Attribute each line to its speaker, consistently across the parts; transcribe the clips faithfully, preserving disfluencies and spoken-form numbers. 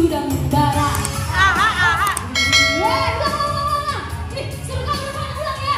Speaker 1: sudah membara. Aha, aha. Eh, ulang, ulang, ulang. Nih, suruh kamu ulang, ulang ya.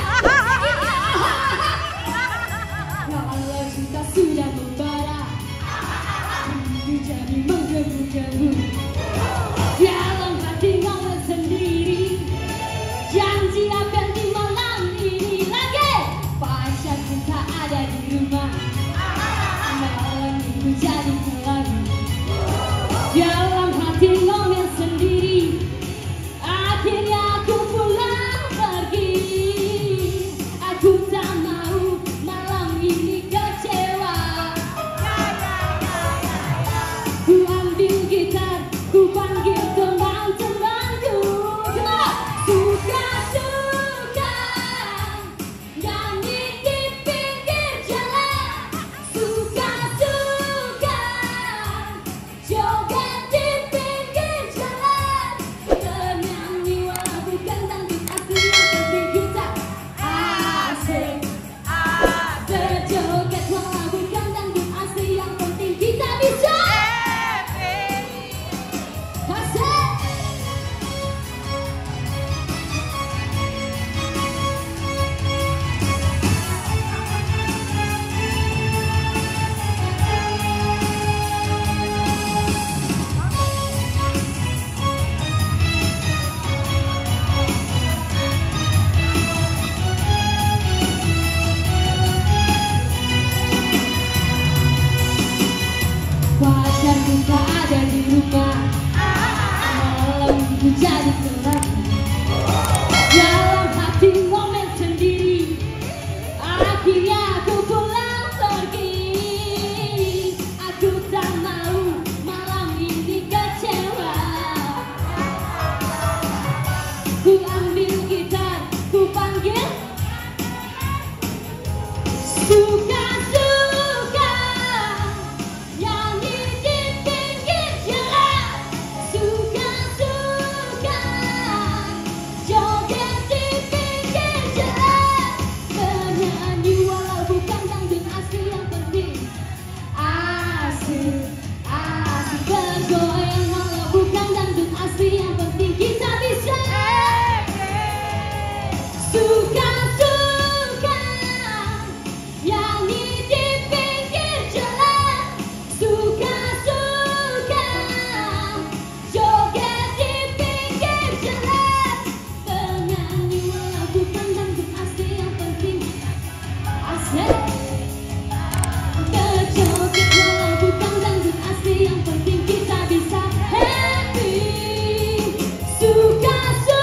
Speaker 1: Kalau cinta sudah membara, rindu jadi menggebu-gebu. Dalam hati ngomong sendiri, janji akan di malam ini lagi. Pacar kita ada di rumah, malam itu jadi lagi. Dalam hati ngomel sendiri, akhirnya aku pulang pergi. Aku tak mau malam ini kecewa. Ku ambil gitar, ku panggil teman-temanku. Suka-suka nyanyi di pinggir jalan. Suka-suka joget di pinggir jalan. Bernyanyi walau bukan dangdut asli, yang penting kita asik. Berjoget walau bukan dangdut asli, yang penting kita bisa asik. Pacar kita ada di rumah, malam itu jadi lagi. Dalam hati ngomel sendiri, akhirnya aku pulang pergi. Aku tak mau malam ini kecewa. Ku ambil gitar, ku panggil. Suka-suka nyanyi di pinggir jalan. Suka-suka joget di pinggir jalan. Bernyanyi walau bukan dangdut asli, yang penting asik. Asik bergoyang walau bukan dangdut asli, yang penting kita bisa. Suka-suka nyanyi di pinggir jalan. Suka-suka joget di pinggir jalan. Bernyanyi walau bukan dangdut asli, yang penting asik. Berjoget walau bukan dangdut asli, yang penting kita bisa happy. Suka-suka.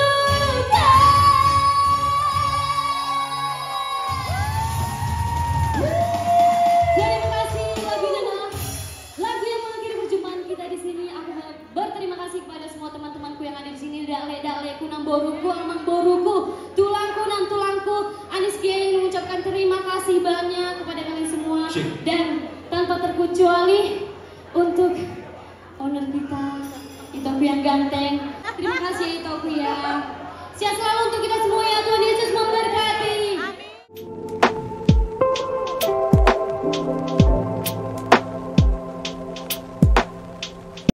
Speaker 1: Terima kasih lagunya adalah lagu yang mengakhiri perjumpaan kita di sini. Aku berterima kasih kepada semua teman-temanku yang ada di sini. Dale-daleku nang boruku, amang boruku, tulangku nang tulangku. Anis Kiai mengucapkan terima kasih banyak kepada kalian semua. Dan tanpa terkecuali untuk owner kita, Itoku yang ganteng. Terima kasih ya Itoku ya. Sehat selalu untuk kita semua ya. Tuhan Yesus memberkati.